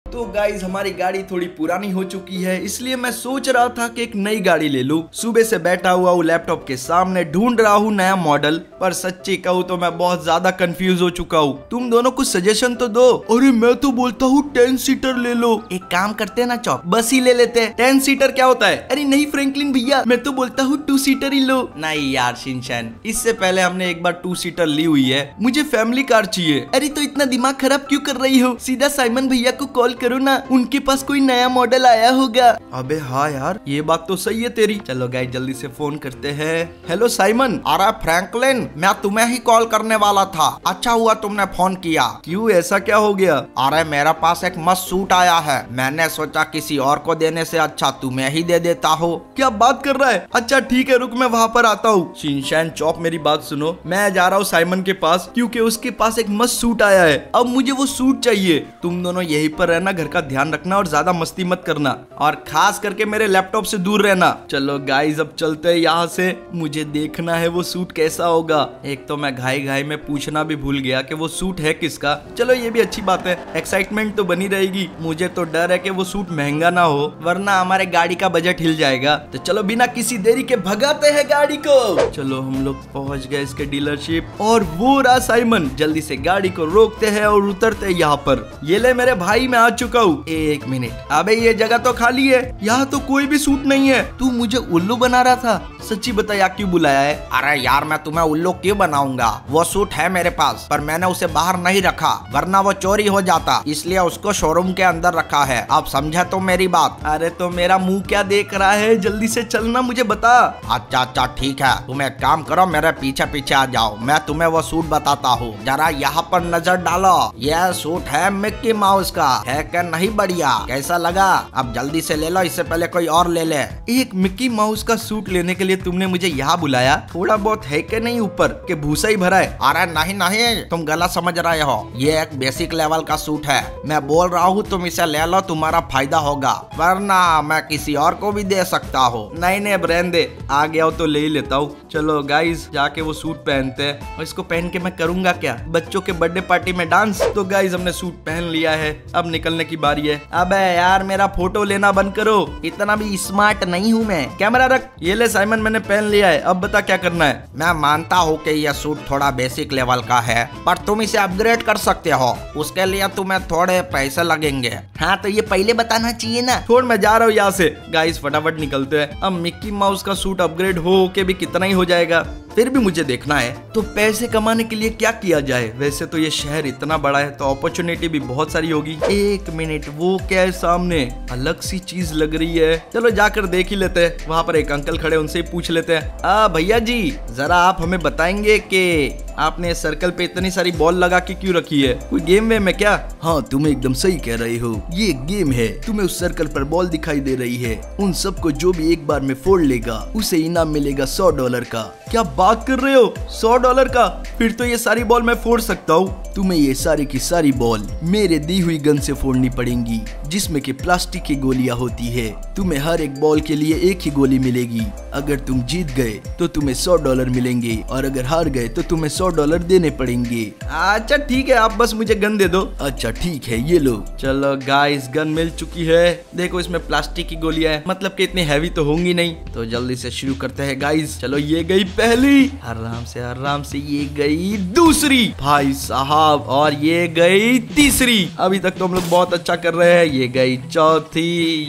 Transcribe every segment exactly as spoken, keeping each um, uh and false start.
तो गाइज हमारी गाड़ी थोड़ी पुरानी हो चुकी है, इसलिए मैं सोच रहा था कि एक नई गाड़ी ले लूं। सुबह से बैठा हुआ हूँ लैपटॉप के सामने, ढूंढ रहा हूँ नया मॉडल, पर सच्ची कहूँ तो मैं बहुत ज्यादा कंफ्यूज हो चुका हूँ। तुम दोनों कुछ सजेशन तो दो। अरे मैं तो बोलता हूँ टेन सीटर ले लो। एक काम करते हैं ना चौक, बस ही ले लेते हैं। टेन सीटर क्या होता है? अरे नहीं फ्रैंकलिन भैया, मैं तो बोलता हूँ टू सीटर ही लो। नहीं यार शिनचैन, इससे पहले हमने एक बार टू सीटर ली हुई है, मुझे फैमिली कार चाहिए। अरे तो इतना दिमाग खराब क्यों कर रही हो? सीधा साइमन भैया को कॉल करो ना, उनके पास कोई नया मॉडल आया होगा। अबे हाँ यार, ये बात तो सही है तेरी। चलो गाइस जल्दी से फोन करते हैं। Hello Simon. अरे फ्रैंकलिन, मैं तुम्हें ही कॉल करने वाला था। अच्छा हुआ तुमने फोन किया। क्यों, ऐसा क्या हो गया? अरे मेरे पास एक मस्त सूट आया है, मैंने सोचा किसी और को देने से अच्छा तुम्हें ही दे देता हूँ। क्या बात कर रहा है? अच्छा ठीक है, रुक मैं वहाँ पर आता हूँ। शिनचैन चौप मेरी बात सुनो, मैं जा रहा हूँ साइमन के पास, क्योंकि उसके पास एक मस्त सूट आया है। अब मुझे वो सूट चाहिए। तुम दोनों यहीं पर रहना, घर का ध्यान रखना और ज्यादा मस्ती मत करना, और खास करके मेरे लैपटॉप से दूर रहना। चलो गाइस अब चलते हैं यहाँ से, मुझे देखना है वो सूट कैसा होगा। एक तो मैं घाई घाई में पूछना भी भूल गया कि वो सूट है किसका। चलो ये भी अच्छी बात है, एक्साइटमेंट तो बनी रहेगी। मुझे तो डर है कि वो सूट महंगा ना हो, वरना हमारे गाड़ी का बजट हिल जाएगा। तो चलो बिना किसी देरी के भगाते हैं गाड़ी को। चलो हम लोग पहुंच गए इसके डीलरशिप, और वो रहा साइमन। जल्दी से गाड़ी को रोकते हैं और उतरते हैं यहाँ पर। ये ले मेरे भाई, मैं आ चुका हूँ। एक मिनट, अबे ये जगह तो खाली है, यहाँ तो कोई भी सूट नहीं है। तू मुझे उल्लू बना रहा था, सच्ची बता यार क्यों बुलाया है? अरे यार मैं तुम्हें उल्लू क्यों बनाऊंगा, वो सूट है मेरे पास, पर मैंने उसे बाहर नहीं रखा, वरना वो चोरी हो जाता, इसलिए उसको शोरूम के अंदर रखा है। आप समझे तो मेरी बात? अरे तो मेरा मुंह क्या देख रहा है, जल्दी से चलना, मुझे बता। अच्छा अच्छा ठीक है, तुम एक काम करो, मेरे पीछे पीछे आ जाओ, मैं तुम्हें वो सूट बताता हूँ। जरा यहाँ पर नजर डालो, यह सूट है मिक्की माउस का, है क्या नहीं बढ़िया? कैसा लगा? अब जल्दी से ले लो, इससे पहले कोई और ले ले। एक मिक्की माउस का सूट लेने के लिए तुमने मुझे यहाँ बुलाया? थोड़ा बहुत है कि नहीं ऊपर के भूसा ही भरा है? अरे नहीं नहीं, तुम गलत समझ रहे हो, ये एक बेसिक लेवल का सूट है। मैं बोल रहा हूँ तुम इसे ले लो, तुम्हारा फायदा होगा, वरना मैं किसी और को भी दे सकता हूँ। नहीं नहीं ब्रेन दे, आ गया हो तो ले ही लेता हूँ। चलो गाइस जाके वो सूट पहनते हैं, और इसको पहन के मैं करूंगा क्या? बच्चों के बर्थडे पार्टी में डांस। तो गाइस हमने सूट पहन लिया है, अब निकलने की बारी है। अबे यार मेरा फोटो लेना बंद करो, इतना भी स्मार्ट नहीं हूँ मैं। कैमरा रख। ये ले साइमन, मैंने पहन लिया है, अब बता क्या करना है? मैं मानता हूँ कि यह सूट थोड़ा बेसिक लेवल का है, पर तुम इसे अपग्रेड कर सकते हो, उसके लिए तुम्हें थोड़े पैसे लगेंगे। हाँ तो ये पहले बताना चाहिए ना। छोड़, मैं जा रहा हूँ यहाँ से। गाइस फटाफट निकलते हैं। अब मिक्की माउस का सूट अपग्रेड हो के भी कितना ही हो जाएगा, फिर भी मुझे देखना है। तो पैसे कमाने के लिए क्या किया जाए? वैसे तो ये शहर इतना बड़ा है तो अपॉर्चुनिटी भी बहुत सारी होगी। एक मिनट, वो क्या है सामने? अलग सी चीज लग रही है, चलो जाकर देख ही लेते हैं। वहाँ पर एक अंकल खड़े, उनसे ही पूछ लेते हैं। आ भैया जी, जरा आप हमें बताएंगे कि आपने सर्कल पे इतनी सारी बॉल लगा के क्यों रखी है? कोई गेम वेम है क्या? हाँ तुम एकदम सही कह रहे हो, ये एक गेम है। तुम्हें उस सर्कल पर बॉल दिखाई दे रही है, उन सबको जो भी एक बार में फोड़ लेगा उसे इनाम मिलेगा सौ डॉलर का। क्या बात कर रहे हो, सौ डॉलर का? फिर तो ये सारी बॉल मैं फोड़ सकता हूँ। तुम्हें ये सारी की सारी बॉल मेरे दी हुई गन से फोड़नी पड़ेंगी, जिसमें कि प्लास्टिक की गोलियां होती है। तुम्हें हर एक बॉल के लिए एक ही गोली मिलेगी। अगर तुम जीत गए तो तुम्हें सौ डॉलर मिलेंगे, और अगर हार गए तो तुम्हें सौ डॉलर देने पड़ेंगे। अच्छा ठीक है, आप बस मुझे गन दे दो। अच्छा ठीक है, ये लो। चलो गाइस गन मिल चुकी है। देखो इसमें प्लास्टिक की गोलियां है, मतलब कि इतनी हैवी तो होंगी नहीं। तो जल्दी से शुरू करते हैं गाइस। चलो ये गई पहली, आराम से आराम से। ये गई दूसरी, भाई साहब, और ये गई तीसरी। अभी तक तो हम लोग बहुत अच्छा कर रहे हैं। ये गई चौथी,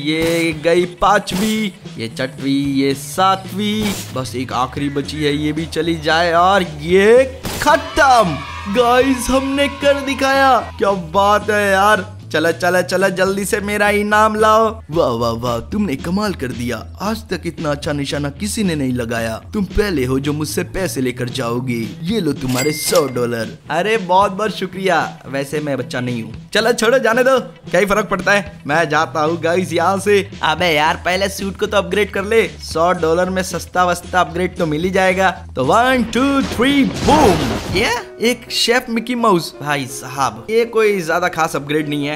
ये गई पांचवी, ये छठवीं, ये सातवीं, बस एक आखिरी बची है, ये भी चली जाए, और ये खत्म। गाइस हमने कर दिखाया, क्या बात है यार। चला चला चला जल्दी से मेरा इनाम लाओ। वाह वाह वाह, तुमने कमाल कर दिया, आज तक इतना अच्छा निशाना किसी ने नहीं लगाया। तुम पहले हो जो मुझसे पैसे लेकर जाओगे। ये लो तुम्हारे सौ डॉलर। अरे बहुत बहुत शुक्रिया, वैसे मैं बच्चा नहीं हूँ। चलो छोड़ो, जाने दो, क्या ही फर्क पड़ता है। मैं जाता हूँ गाइस यहाँ से। अबे यार पहले सूट को तो अपग्रेड कर ले, सौ डॉलर में सस्ता वस्ता अपग्रेड तो मिल ही जाएगा। तो वन टू थ्री बूम। ये एक शेफ मिकी माउस। भाई साहब ये कोई ज्यादा खास अपग्रेड नहीं है,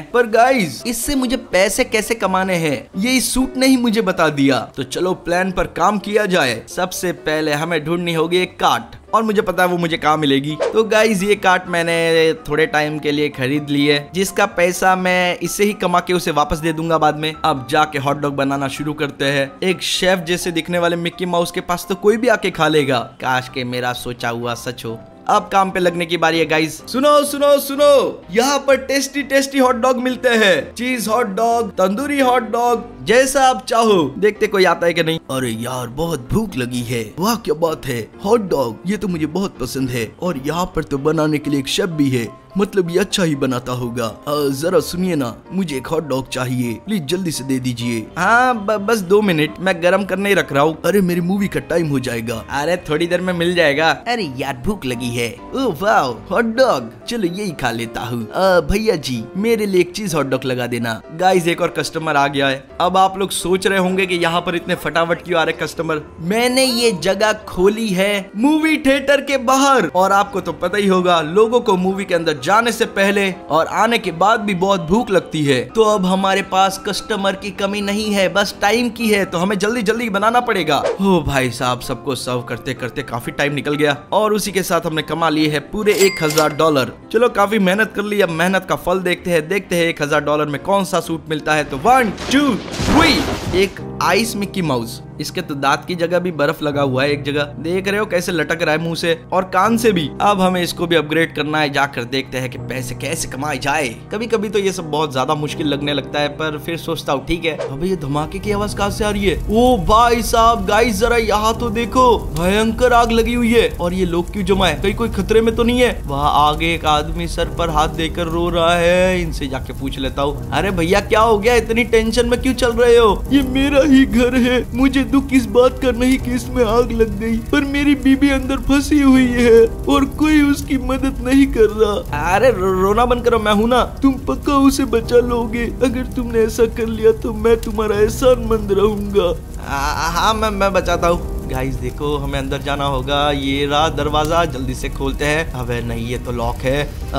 पर गाइस इससे मुझे पैसे कैसे कमाने हैं ये इस सूट ने ही मुझे बता दिया। तो चलो प्लान पर काम किया जाए। सबसे पहले हमें ढूंढनी होगी एक कार्ट, और मुझे पता है वो मुझे कहाँ मिलेगी। तो गाइज ये कार्ट मैंने थोड़े टाइम के लिए खरीद ली है, जिसका पैसा मैं इससे ही कमा के उसे वापस दे दूंगा बाद में। अब जाके हॉट डॉग बनाना शुरू करते हैं। एक शेफ जैसे दिखने वाले मिक्की माउस के पास तो कोई भी आके खा लेगा। काश के मेरा सोचा हुआ सच हो। अब काम पे लगने की बारी है गाइस। सुनो सुनो सुनो, यहाँ पर टेस्टी टेस्टी हॉट डॉग मिलते हैं। Cheese hot dog, tandoori hot dog, जैसा आप चाहो। देखते कोई आता है कि नहीं। अरे यार बहुत भूख लगी है। वाह क्या बात है, हॉट डॉग ये तो मुझे बहुत पसंद है। और यहाँ पर तो बनाने के लिए एक शेफ भी है, मतलब ये अच्छा ही बनाता होगा। जरा सुनिए ना, मुझे एक हॉट डॉग चाहिए, प्लीज जल्दी से दे दीजिए। हाँ ब, बस दो मिनट, मैं गरम करने ही रख रहा हूँ। अरे मेरी मूवी का टाइम हो जाएगा। अरे थोड़ी देर में मिल जाएगा। अरे यार भूख लगी है। ओह वाह हॉट डॉग, चलो यही खा लेता हूँ। भैया जी मेरे लिए एक चीज हॉट डॉग लगा देना। गाइस एक और कस्टमर आ गया है। अब आप लोग सोच रहे होंगे कि यहाँ पर इतने फटाफट क्यों आ रहे कस्टमर। मैंने ये जगह खोली है मूवी थिएटर के बाहर, और आपको तो पता ही होगा लोगों को मूवी के अंदर जाने से पहले और आने के बाद भी बहुत भूख लगती है। तो अब हमारे पास कस्टमर की कमी नहीं है, बस टाइम की है। तो हमें जल्दी जल्दी बनाना पड़ेगा। ओ भाई साहब, सबको सर्व करते करते काफी टाइम निकल गया, और उसी के साथ हमने कमा लिए है पूरे एक हजार डॉलर। चलो काफी मेहनत कर ली, अब मेहनत का फल देखते हैं। देखते हैं एक हजार डॉलर में कौन सा सूट मिलता है। तो वन टू थ्री, एक आइस मिक्की माउस। इसके तो दांत की जगह भी बर्फ लगा हुआ है एक जगह, देख रहे हो कैसे लटक रहा है मुंह से, और कान से भी। अब हमें इसको भी अपग्रेड करना है। जाकर देखते हैं कि पैसे कैसे कमाए जाए। कभी कभी तो ये सब बहुत ज्यादा मुश्किल लगने लगता है, पर फिर सोचता हूँ ठीक है। अबे ये धमाके की आवाज कहाँ से आ रही है। ओ भाई साहब, गाइस जरा यहाँ तो देखो, भयंकर आग लगी हुई है। और ये लोग क्यों जमा है, कहीं कोई खतरे में तो नहीं है। वहाँ आगे एक आदमी सर पर हाथ देकर रो रहा है, इनसे जाके पूछ लेता हूँ। अरे भैया क्या हो गया, इतनी टेंशन में क्यों चल रहे हो। ये मेरा ही घर है, मुझे दुख इस बात का नहीं कि इसमें आग लग गई, पर मेरी बीबी अंदर फंसी हुई है और कोई उसकी मदद नहीं कर रहा। अरे रो, रोना बंद करो, मैं हूं ना। तुम पक्का उसे बचा लोगे। अगर तुमने ऐसा कर लिया तो मैं तुम्हारा एहसानमंद रहूंगा। हाँ मैं मैं बचाता हूँ। गाइस देखो हमें अंदर जाना होगा। ये रहा दरवाजा, जल्दी से खोलते हैं। अबे नहीं ये तो लॉक है।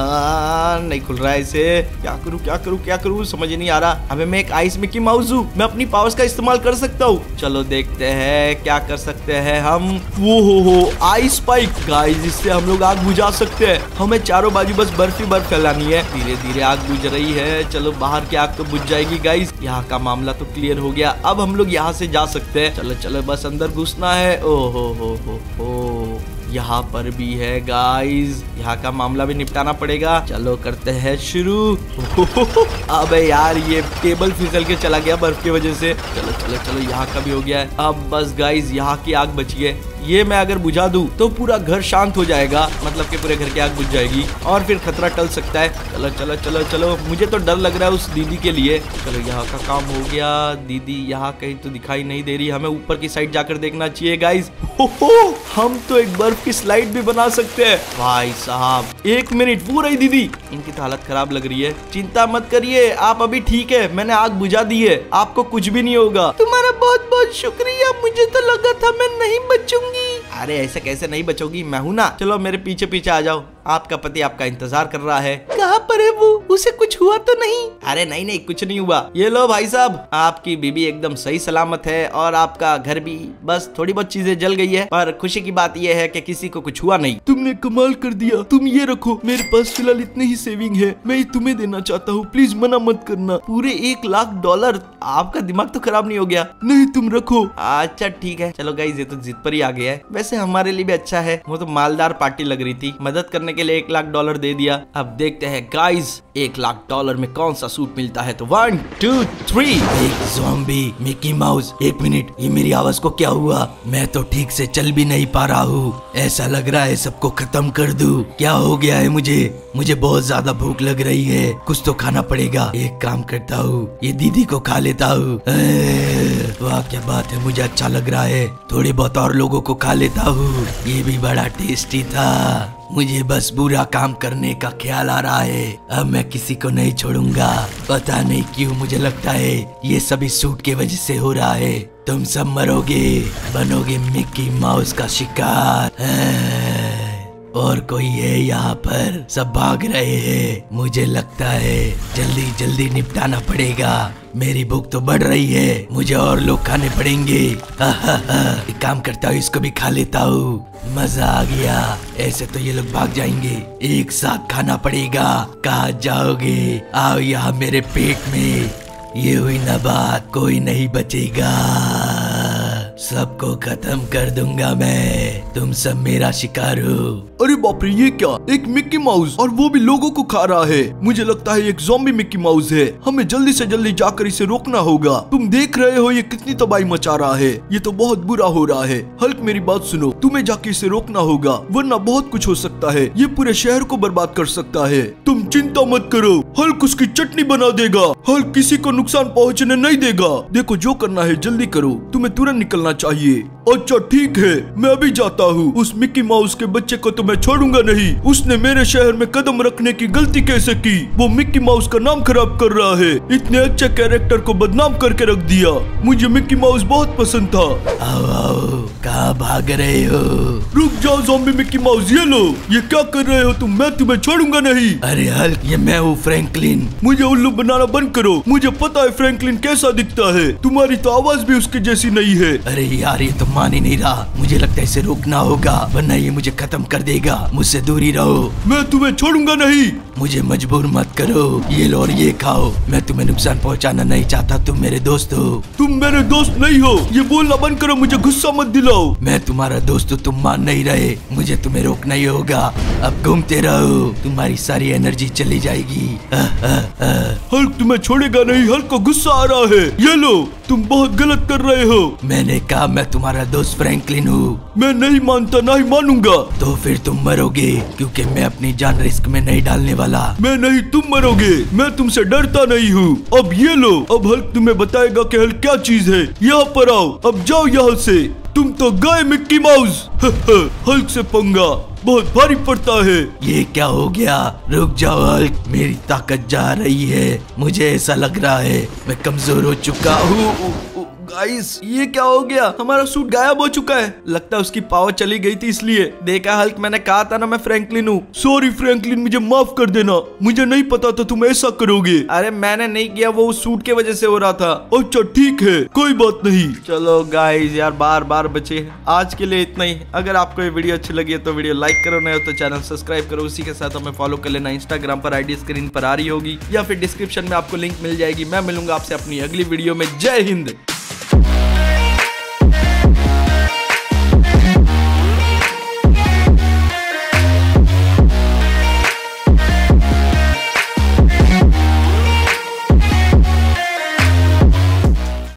आ, नहीं खुल रहा है इसे। क्या करूँ क्या करूँ क्या करूँ समझ नहीं आ रहा। अबे मैं एक आइस मिक्की माउस हूँ, मैं अपनी पावर्स का इस्तेमाल कर सकता हूँ। चलो देखते हैं क्या कर सकते हैं हम। वो हो हो आइस स्पाइक। गाइस इससे हम लोग आग बुझा सकते हैं। हमें चारों बाजू बस बर्फ ही बर्फ फैलानी है। धीरे धीरे आग बुझ रही है। चलो बाहर की आग तो बुझ जाएगी। गाइस यहाँ का मामला तो क्लियर हो गया। अब हम लोग यहाँ से जा सकते हैं। चलो चलो बस अंदर घुसना है। ओ हो हो हो हो, यहाँ पर भी है गाइस, यहाँ का मामला भी निपटाना पड़ेगा। चलो करते हैं शुरू। अबे यार ये टेबल फिसल के चला गया बर्फ की वजह से। चलो चलो चलो यहाँ का भी हो गया है। अब बस गाइस यहाँ की आग बची है। ये मैं अगर बुझा दूं तो पूरा घर शांत हो जाएगा, मतलब कि पूरे घर की आग बुझ जाएगी और फिर खतरा टल सकता है। चलो चलो चलो चलो, मुझे तो डर लग रहा है उस दीदी के लिए। चलो यहाँ का काम हो गया। दीदी यहाँ कहीं तो दिखाई नहीं दे रही, हमें ऊपर की साइड जाकर देखना चाहिए गाइस। हो हो, हम तो एक बर्फ की स्लाइड भी बना सकते हैं। भाई साहब एक मिनट, वो रही दीदी। इनकी तो हालत खराब लग रही है। चिंता मत करिए आप अभी ठीक है, मैंने आग बुझा दी है, आपको कुछ भी नहीं होगा। तुम्हारा बहुत बहुत शुक्रिया, मुझे तो लगा था मैं नहीं बचूंगी। अरे ऐसे कैसे नहीं बचोगी, मैं हूं ना। चलो मेरे पीछे पीछे आ जाओ, आपका पति आपका इंतजार कर रहा है। कहाँ पर है वो, उसे कुछ हुआ तो नहीं। अरे नहीं नहीं कुछ नहीं हुआ। ये लो भाई साहब, आपकी बीबी एकदम सही सलामत है और आपका घर भी, बस थोड़ी बहुत चीजें जल गई है, पर खुशी की बात यह है कि किसी को कुछ हुआ नहीं। तुमने कमाल कर दिया। तुम ये रखो, मेरे पास फिलहाल इतने ही सेविंग है, मैं तुम्हें देना चाहता हूँ, प्लीज मना मत करना। पूरे एक लाख डॉलर, आपका दिमाग तो खराब नहीं हो गया। नहीं तुम रखो। अच्छा ठीक है। चलो गाइस ये तो जिद पर ही आ गया है। वैसे हमारे लिए भी अच्छा है, वो तो मालदार पार्टी लग रही थी, मदद करने के लिए एक लाख डॉलर दे दिया। अब देखते हैं गाइस एक लाख डॉलर में कौन सा सूट मिलता है। तो वन टू थ्री। एक ज़ॉम्बी मिकी माउस। एक मिनट, ये मेरी आवाज को क्या हुआ, मैं तो ठीक से चल भी नहीं पा रहा हूँ। ऐसा लग रहा है सबको खत्म कर दूं। क्या हो गया है मुझे मुझे बहुत ज्यादा भूख लग रही है, कुछ तो खाना पड़ेगा। एक काम करता हूँ, ये दीदी को खा लेता हूँ। वाह क्या बात है, मुझे अच्छा लग रहा है। थोड़े बहुत और लोगों को खा लेता हूँ, ये भी बड़ा टेस्टी था। मुझे बस बुरा काम करने का ख्याल आ रहा है, अब मैं किसी को नहीं छोड़ूंगा। पता नहीं क्यों मुझे लगता है ये सभी सूट के वजह से हो रहा है। तुम सब मरोगे, बनोगे मिक्की माउस का शिकार। और कोई है यहाँ पर? सब भाग रहे हैं। मुझे लगता है जल्दी जल्दी निपटाना पड़ेगा। मेरी भूख तो बढ़ रही है, मुझे और लोग खाने पड़ेंगे। एक काम करता हूँ, इसको भी खा लेता हूँ। मजा आ गया। ऐसे तो ये लोग भाग जाएंगे, एक साथ खाना पड़ेगा। कहाँ जाओगे? आओ यहाँ मेरे पेट में। ये हुई ना बात, कोई नहीं बचेगा। सबको खत्म कर दूंगा मैं। तुम सब मेरा शिकार हो। अरे बाप रे, ये क्या? एक मिक्की माउस, और वो भी लोगों को खा रहा है। मुझे लगता है एक ज़ॉम्बी मिक्की माउस है। हमें जल्दी से जल्दी जाकर इसे रोकना होगा। तुम देख रहे हो ये कितनी तबाही मचा रहा है। ये तो बहुत बुरा हो रहा है। हल्क मेरी बात सुनो, तुम्हें जाके इसे रोकना होगा, वरना बहुत कुछ हो सकता है। ये पूरे शहर को बर्बाद कर सकता है। तुम चिंता मत करो, हल्क उसकी चटनी बना देगा। हल्क किसी को नुकसान पहुँचने नहीं देगा। देखो जो करना है जल्दी करो, तुम्हें तुरंत निकलना चाहिए। अच्छा ठीक है, मैं अभी जाता हूँ। उस मिक्की माउस के बच्चे को तो मैं छोड़ूंगा नहीं। उसने मेरे शहर में कदम रखने की गलती कैसे की? वो मिक्की माउस का नाम खराब कर रहा है। इतने अच्छे कैरेक्टर को बदनाम करके रख दिया। मुझे मिक्की माउस बहुत पसंद था। आओ आओ, कहाँ भाग रहे हो? रुक जाओ ज़ॉम्बी मिक्की माउस, ये लो। ये क्या कर रहे हो तुम? मैं तुम्हें छोड़ूंगा नहीं। अरे हल्क, ये मैं हूँ फ्रैंकलिन। मुझे उल्लू बनाना बंद करो। मुझे पता है फ्रैंकलिन कैसा दिखता है। तुम्हारी तो आवाज भी उसकी जैसी नहीं है। अरे यार, ये तो मान ही नहीं रहा। मुझे लगता है इसे रोकना होगा, वरना ये मुझे खत्म कर देगा। मुझसे दूरी रहो। मैं तुम्हें छोड़ूंगा नहीं। मुझे मजबूर मत करो। ये लो और ये खाओ। मैं तुम्हें नुकसान पहुंचाना नहीं चाहता। तुम मेरे दोस्त हो। तुम मेरे दोस्त नहीं हो। ये बोलना बंद करो, मुझे गुस्सा मत दिलाओ। मैं तुम्हारा दोस्त हूँ, तुम मान नहीं रहे। मुझे तुम्हें रोकना ही होगा। अब घूमते रहो, तुम्हारी सारी एनर्जी चली जाएगी। आ, आ, आ। हल्क तुम्हें छोड़ेगा नहीं। हल्क को गुस्सा आ रहा है। ये लो, तुम बहुत गलत कर रहे हो। मैंने कहा मैं तुम्हारा दोस्त फ्रैंकलिन हूँ। मैं नहीं मानता, नहीं मानूंगा। तो फिर तुम मरोगे, क्योंकि मैं अपनी जान रिस्क में नहीं डालने वाला। मैं नहीं, तुम मरोगे। मैं तुमसे डरता नहीं हूँ। अब ये लो। अब हल्क तुम्हें बताएगा कि हल्क क्या चीज है। यहाँ पर आओ, अब जाओ यहाँ से। तुम तो गए मिक्की माउस। हल्क से पंगा बहुत भारी पड़ता है। ये क्या हो गया? रुक जाओ हल्क, मेरी ताकत जा रही है। मुझे ऐसा लग रहा है मैं कमजोर हो चुका हूँ। गाइस, ये क्या हो गया? हमारा सूट गायब हो चुका है। लगता है उसकी पावर चली गई थी इसलिए। देखा हल्क, मैंने कहा था ना मैं फ्रैंकलिन हूँ। सॉरी फ्रैंकलिन, मुझे माफ कर देना। मुझे नहीं पता था तुम ऐसा करोगे। अरे मैंने नहीं किया, वो उस सूट के वजह से हो रहा था। अच्छा ठीक है, कोई बात नहीं। चलो गाइस, यार बार बार बचे। आज के लिए इतना ही। अगर आपको ये वीडियो अच्छी लगी है तो वीडियो लाइक करो, नहीं हो तो चैनल सब्सक्राइब करो। उसी के साथ हमें फॉलो कर लेना। इंस्टाग्राम पर आईडी स्क्रीन पर आ रही होगी या फिर डिस्क्रिप्शन में आपको लिंक मिल जाएगी। मैं मिलूंगा आपसे अपनी अगली वीडियो में। जय हिंद।